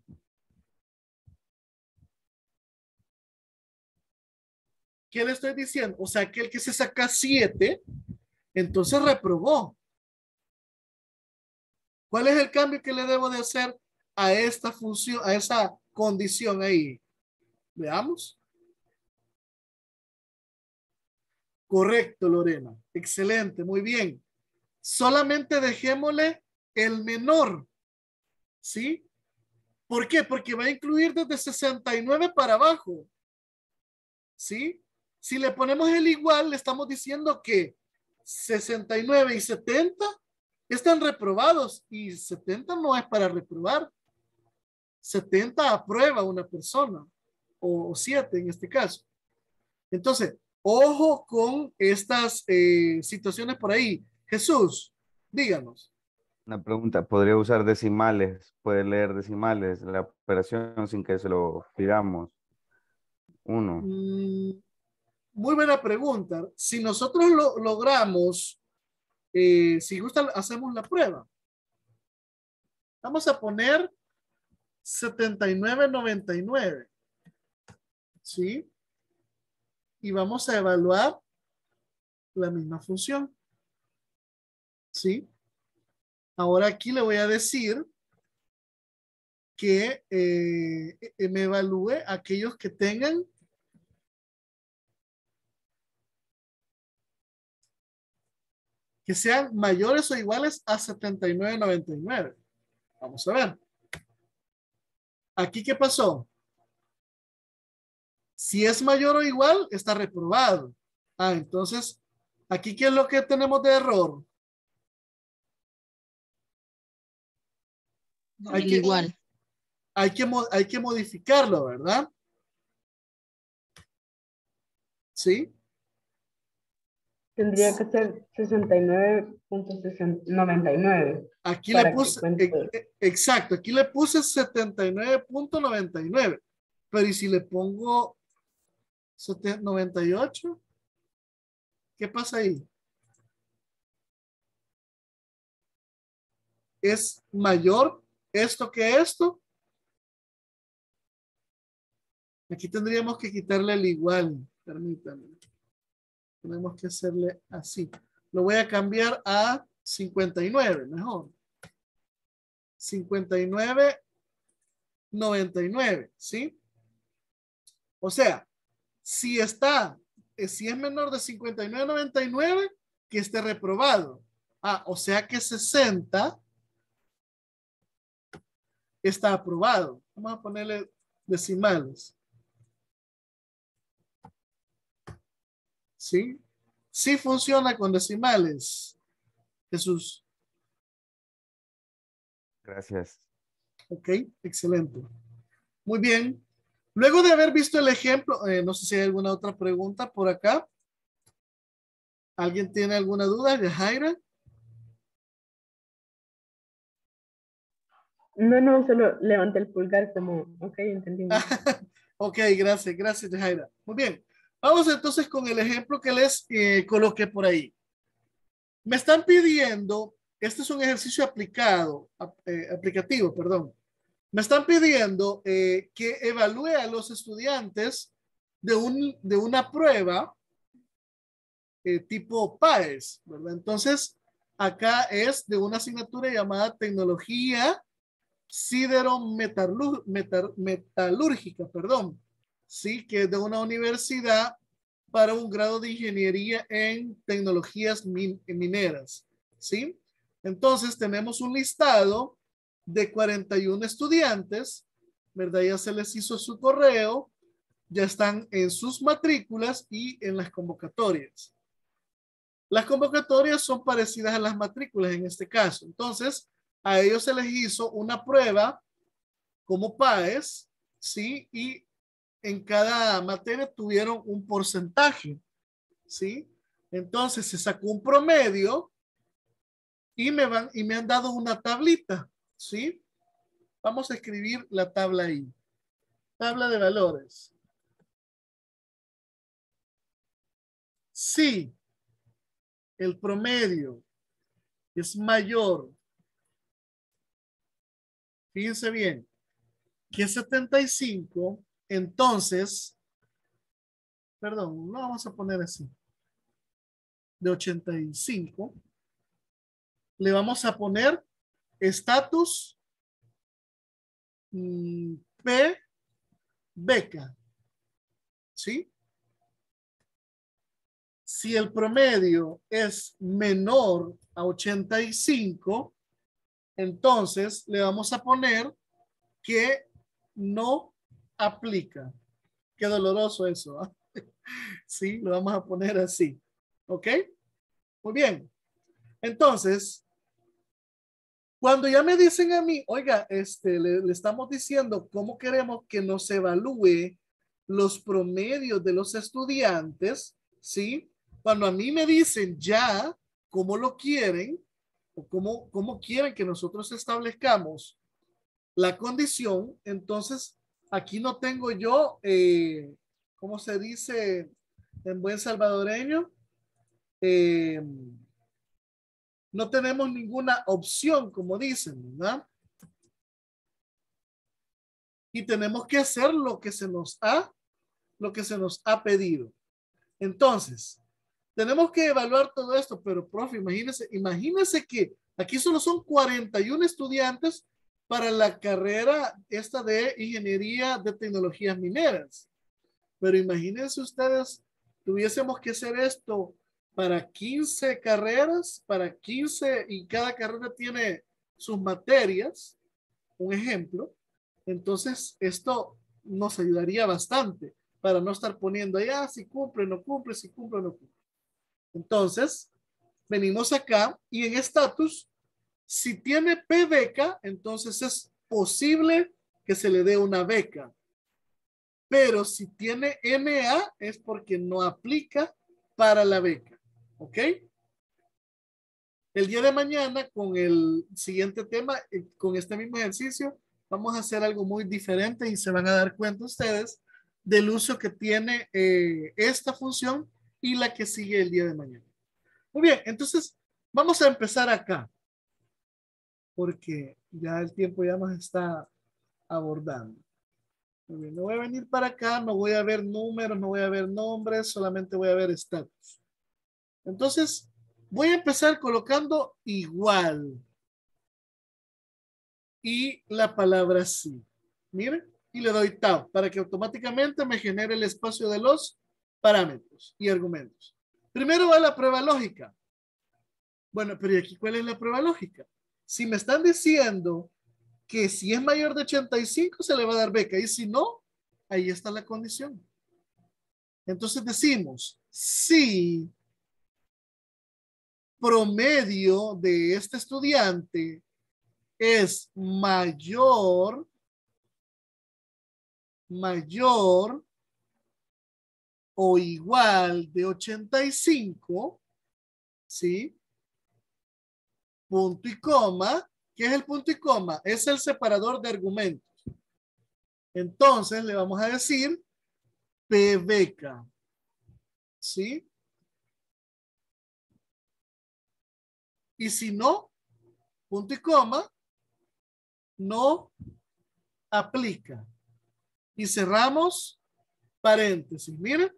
¿Qué le estoy diciendo? O sea, que el que se saca siete, entonces reprobó. ¿Cuál es el cambio que le debo de hacer a esta función, a esa condición ahí? Veamos. Correcto, Lorena. Excelente, muy bien. Solamente dejémosle el menor. ¿Sí? ¿Por qué? Porque va a incluir desde sesenta y nueve para abajo. ¿Sí? Si le ponemos el igual, le estamos diciendo que sesenta y nueve y setenta están reprobados y setenta no es para reprobar. setenta aprueba una persona o siete en este caso. Entonces, ojo con estas eh, situaciones por ahí. Jesús, díganos. Una pregunta, ¿podría usar decimales? ¿Puede leer decimales la operación sin que se lo pidamos? Uno. Mm, muy buena pregunta. Si nosotros lo logramos, eh, si gusta, hacemos la prueba. Vamos a poner setenta y nueve noventa y nueve. ¿Sí? Y vamos a evaluar la misma función. ¿Sí? Ahora aquí le voy a decir que eh, me evalúe aquellos que tengan que sean mayores o iguales a setenta y nueve noventa y nueve. Vamos a ver. Aquí, ¿qué pasó? Si es mayor o igual, está reprobado. Ah, entonces, aquí, ¿qué es lo que tenemos de error? Hay que, igual. Hay que, hay que modificarlo, ¿verdad? ¿Sí? Tendría que ser sesenta y nueve punto noventa y nueve. Aquí le puse, exacto, aquí le puse setenta y nueve punto noventa y nueve. Pero ¿y si le pongo noventa y ocho? ¿Qué pasa ahí? ¿Es mayor esto que esto? Aquí tendríamos que quitarle el igual. Permítanme. Tenemos que hacerle así. Lo voy a cambiar a cincuenta y nueve, mejor. cincuenta y nueve, noventa y nueve, ¿sí? O sea, si está, si es menor de cincuenta y nueve, noventa y nueve, que esté reprobado. Ah, o sea que sesenta está aprobado. Vamos a ponerle decimales. ¿Sí? Sí funciona con decimales. Jesús. Gracias. Ok, excelente. Muy bien. Luego de haber visto el ejemplo, eh, no sé si hay alguna otra pregunta por acá. ¿Alguien tiene alguna duda? Yajaira. No, no, solo levanté el pulgar como, ok, entendimos. Ok, gracias, gracias, Yajaira. Muy bien. Vamos entonces con el ejemplo que les eh, coloqué por ahí. Me están pidiendo, este es un ejercicio aplicado, eh, aplicativo, perdón. Me están pidiendo eh, que evalúe a los estudiantes de, un, de una prueba eh, tipo PAES, ¿verdad? Entonces, acá es de una asignatura llamada Tecnología Sidero-Metalúrgica, metal, metalúrgica, perdón, sí, que es de una universidad para un grado de ingeniería en tecnologías min, mineras, ¿sí? Entonces, tenemos un listado de cuarenta y uno estudiantes, ¿verdad? Ya se les hizo su correo, ya están en sus matrículas y en las convocatorias. Las convocatorias son parecidas a las matrículas en este caso. Entonces, a ellos se les hizo una prueba como PAES, ¿sí? Y en cada materia tuvieron un porcentaje, ¿sí? Entonces, se sacó un promedio y me, van, y me han dado una tablita, ¿sí? Vamos a escribir la tabla ahí. Tabla de valores. Sí, el promedio es mayor, fíjense bien, que setenta y cinco, entonces, perdón, no vamos a poner así, de ochenta y cinco, le vamos a poner estatus mm, P beca, ¿sí? Si el promedio es menor a ochenta y cinco, entonces le vamos a poner que no aplica. Qué doloroso eso, ¿eh? Sí, lo vamos a poner así. ¿Ok? Muy bien. Entonces, cuando ya me dicen a mí, oiga, este, le, le estamos diciendo cómo queremos que nos evalúe los promedios de los estudiantes, ¿sí? Cuando a mí me dicen ya cómo lo quieren o cómo, cómo quieren que nosotros establezcamos la condición, entonces aquí no tengo yo, eh, ¿cómo se dice en buen salvadoreño? Eh, no tenemos ninguna opción, como dicen, ¿verdad? Y tenemos que hacer lo que se nos ha, lo que se nos ha pedido. Entonces, tenemos que evaluar todo esto, pero profe, imagínese, imagínese que aquí solo son cuarenta y uno estudiantes para la carrera esta de ingeniería de tecnologías mineras. Pero imagínense ustedes, tuviésemos que hacer esto para quince carreras, para quince, y cada carrera tiene sus materias, un ejemplo. Entonces, esto nos ayudaría bastante para no estar poniendo allá si cumple, no cumple, si cumple, no cumple. Entonces, venimos acá y en estatus, si tiene P beca, entonces es posible que se le dé una beca. Pero si tiene M A es porque no aplica para la beca. ¿Ok? El día de mañana con el siguiente tema, con este mismo ejercicio, vamos a hacer algo muy diferente y se van a dar cuenta ustedes del uso que tiene eh, esta función y la que sigue el día de mañana. Muy bien, entonces vamos a empezar acá, porque ya el tiempo ya nos está abordando. Muy bien, no voy a venir para acá, no voy a ver números, no voy a ver nombres, solamente voy a ver estatus. Entonces, voy a empezar colocando igual. Y la palabra sí. Miren, y le doy tab para que automáticamente me genere el espacio de los parámetros y argumentos. Primero va la prueba lógica. Bueno, pero ¿y aquí cuál es la prueba lógica? Si me están diciendo que si es mayor de ochenta y cinco se le va a dar beca y si no, ahí está la condición. Entonces decimos, si promedio de este estudiante es mayor, mayor o igual de ochenta y cinco, ¿sí? Punto y coma. ¿Qué es el punto y coma? Es el separador de argumentos. Entonces le vamos a decir P beca, ¿sí? Y si no, punto y coma, no aplica. Y cerramos paréntesis. Miren.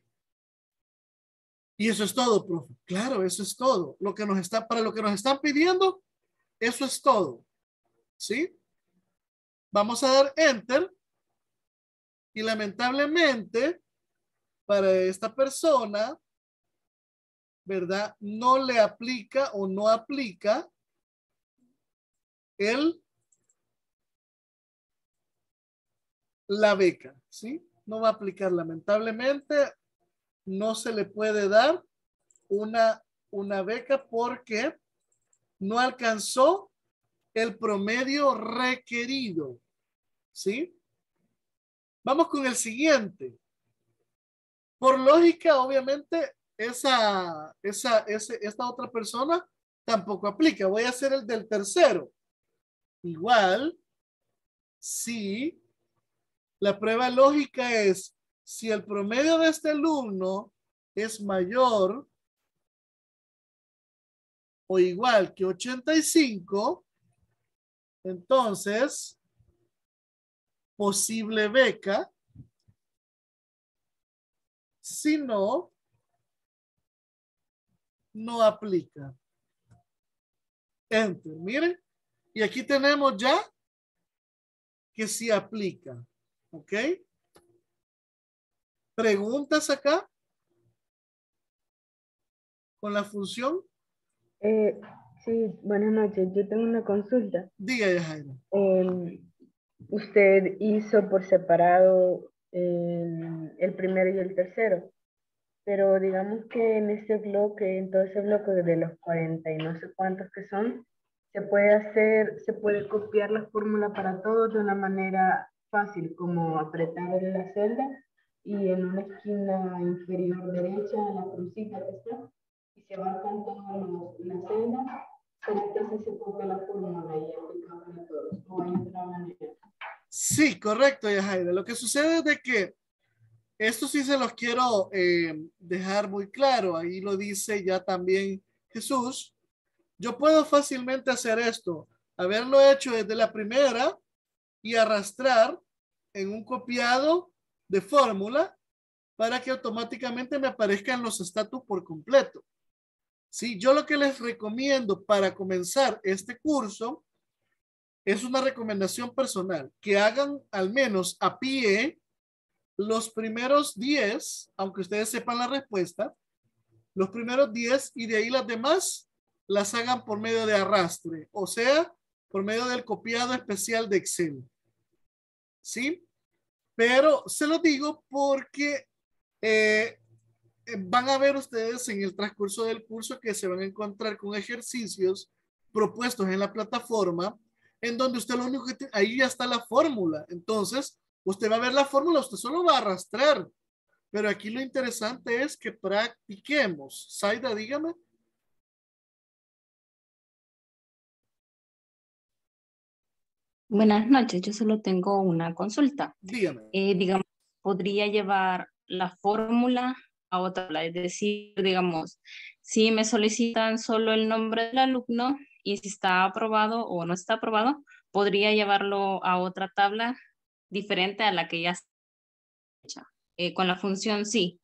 Y eso es todo, profe. Claro, eso es todo. Lo que nos está, para lo que nos están pidiendo, eso es todo. ¿Sí? Vamos a dar enter. Y lamentablemente, para esta persona, ¿verdad? No le aplica o no aplica el la beca, ¿sí? No va a aplicar, lamentablemente, no se le puede dar una, una beca porque no alcanzó el promedio requerido, ¿sí? Vamos con el siguiente. Por lógica, obviamente, esa, esa, ese, esta otra persona tampoco aplica. Voy a hacer el del tercero. Igual, si la prueba lógica es si el promedio de este alumno es mayor o igual que ochenta y cinco, entonces, posible beca. Si no, no aplica. Enter, miren. Y aquí tenemos ya que sí aplica. ¿Ok? ¿Preguntas acá? ¿Con la función? Eh, sí, buenas noches. Yo tengo una consulta. Diga, Jairo. Eh, usted hizo por separado el, el primero y el tercero, pero digamos que en este bloque, en todo ese bloque de los cuarenta y no sé cuántos que son, se puede hacer, se puede copiar la fórmula para todos de una manera fácil, como apretar en la celda y en una esquina inferior derecha, en la crucita que está, y se va cantando la celda, pero que así se copia la fórmula y aplica para todos, o hay otra manera. Sí, correcto, Yajaira. Lo que sucede es de que esto sí se los quiero eh, dejar muy claro. Ahí lo dice ya también Jesús. Yo puedo fácilmente hacer esto, haberlo hecho desde la primera y arrastrar en un copiado de fórmula para que automáticamente me aparezcan los estatus por completo. Sí, yo lo que les recomiendo para comenzar este curso es una recomendación personal, que hagan al menos a pie los primeros diez, aunque ustedes sepan la respuesta, los primeros diez y de ahí las demás las hagan por medio de arrastre, o sea, por medio del copiado especial de Excel. ¿Sí? Pero se lo digo porque eh, van a ver ustedes en el transcurso del curso que se van a encontrar con ejercicios propuestos en la plataforma en donde usted lo único que tiene, ahí ya está la fórmula. Entonces, usted va a ver la fórmula, usted solo va a arrastrar. Pero aquí lo interesante es que practiquemos. Zaida, dígame. Buenas noches, yo solo tengo una consulta. Dígame. Eh, digamos, podría llevar la fórmula a otra tabla, es decir, digamos, si me solicitan solo el nombre del alumno y si está aprobado o no está aprobado, podría llevarlo a otra tabla diferente a la que ya está hecha, eh, con la función sí.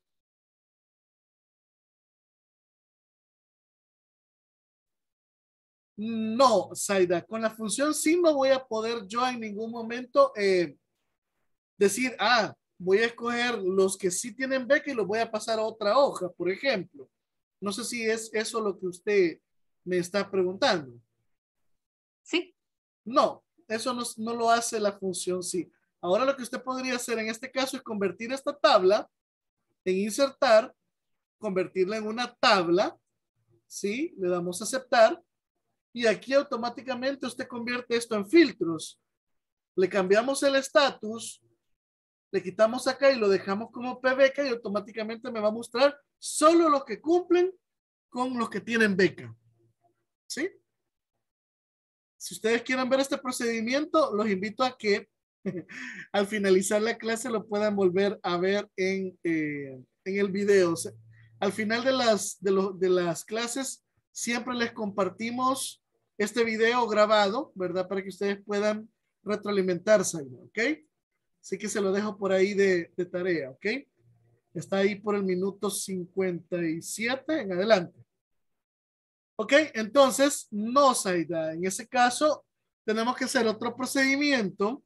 No, Zaida, con la función sí no voy a poder yo en ningún momento eh, decir, ah, voy a escoger los que sí tienen beca y los voy a pasar a otra hoja, por ejemplo. No sé si es eso lo que usted me está preguntando. Sí. No, eso no, no lo hace la función sí. Ahora lo que usted podría hacer en este caso es convertir esta tabla en insertar, convertirla en una tabla, ¿sí? Le damos a aceptar y aquí automáticamente usted convierte esto en filtros. Le cambiamos el estatus, le quitamos acá y lo dejamos como P beca y automáticamente me va a mostrar solo los que cumplen con los que tienen beca. ¿Sí? Si ustedes quieren ver este procedimiento, los invito a que al finalizar la clase lo puedan volver a ver en, eh, en el video. O sea, al final de las, de, lo, de las clases siempre les compartimos este video grabado, ¿verdad? Para que ustedes puedan retroalimentarse, ¿ok? Así que se lo dejo por ahí de, de tarea, ¿ok? Está ahí por el minuto cincuenta y siete en adelante. Ok, entonces, no, Zaida. En ese caso, tenemos que hacer otro procedimiento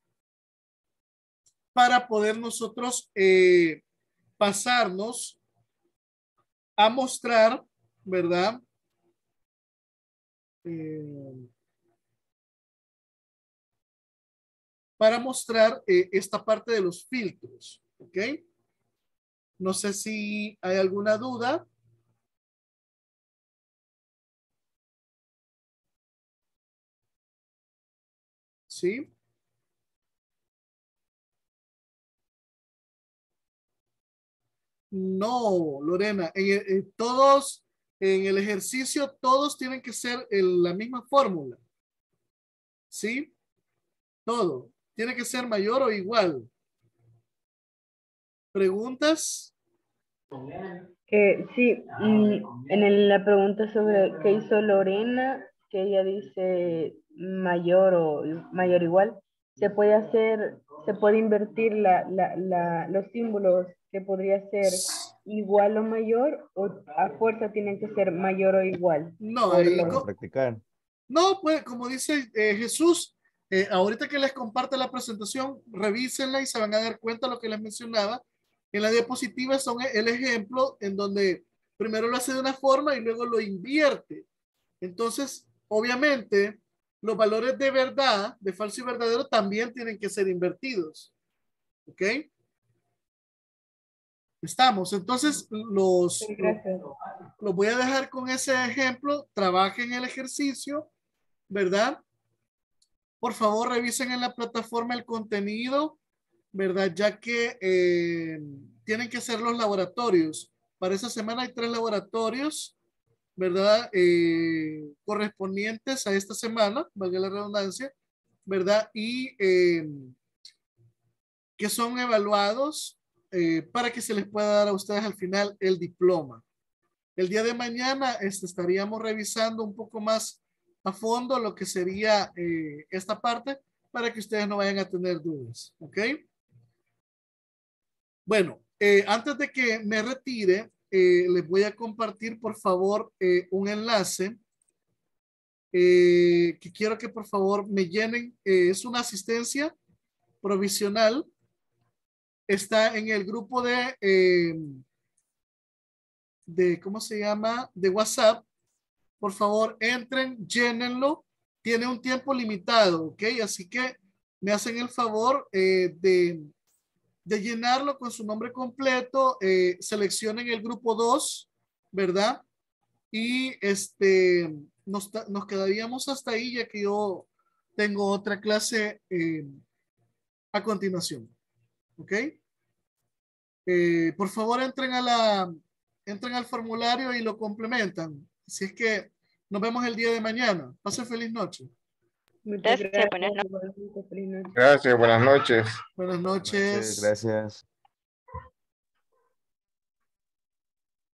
para poder nosotros eh, pasarnos a mostrar, ¿verdad? Eh, para mostrar eh, esta parte de los filtros, ¿ok? No sé si hay alguna duda. ¿Sí? No, Lorena, en, en todos, en el ejercicio, todos tienen que ser en la misma fórmula. ¿Sí? Todo. Tiene que ser mayor o igual. ¿Preguntas? Que sí, y en el- la pregunta sobre qué hizo Lorena, que ella dice mayor o mayor igual, se puede hacer, se puede invertir la, la, la- los símbolos, que podría ser igual o mayor, o a fuerza tienen que ser mayor o igual. No, Por ahí, los, Para co- practicar. no, pues como dice eh, Jesús, eh, ahorita que les comparte la presentación, revísenla y se van a dar cuenta de lo que les mencionaba. En la diapositiva son el ejemplo en donde primero lo hace de una forma y luego lo invierte. Entonces, obviamente, los valores de verdad, de falso y verdadero, también tienen que ser invertidos. ¿Ok? Estamos. Entonces, los, sí, los, gracias. los voy a dejar con ese ejemplo. Trabajen el ejercicio, ¿verdad? Por favor, revisen en la plataforma el contenido, ¿verdad? Ya que eh, tienen que ser los laboratorios. Para esa semana hay tres laboratorios, ¿verdad? Eh, correspondientes a esta semana, valga la redundancia, ¿verdad? Y eh, que son evaluados eh, para que se les pueda dar a ustedes al final el diploma. El día de mañana este, estaríamos revisando un poco más a fondo lo que sería eh, esta parte para que ustedes no vayan a tener dudas. ¿Ok? Bueno, eh, antes de que me retire, eh, les voy a compartir por favor eh, un enlace eh, que quiero que por favor me llenen. Eh, es una asistencia provisional. Está en el grupo de, eh, de, ¿cómo se llama? De WhatsApp. Por favor, entren, llénenlo. Tiene un tiempo limitado, ¿ok? Así que me hacen el favor eh, de, de llenarlo con su nombre completo. Eh, seleccionen el grupo dos, ¿verdad? Y este, nos, nos quedaríamos hasta ahí ya que yo tengo otra clase eh, a continuación, ¿ok? Eh, por favor, entren a la, entren al formulario y lo complementan. Si es que nos vemos el día de mañana. Pasen feliz noche. Muchas Gracias, gracias. buenas noches. Igualmente, feliz noche. Gracias, buenas noches. Buenas Buenas noches, noches. gracias.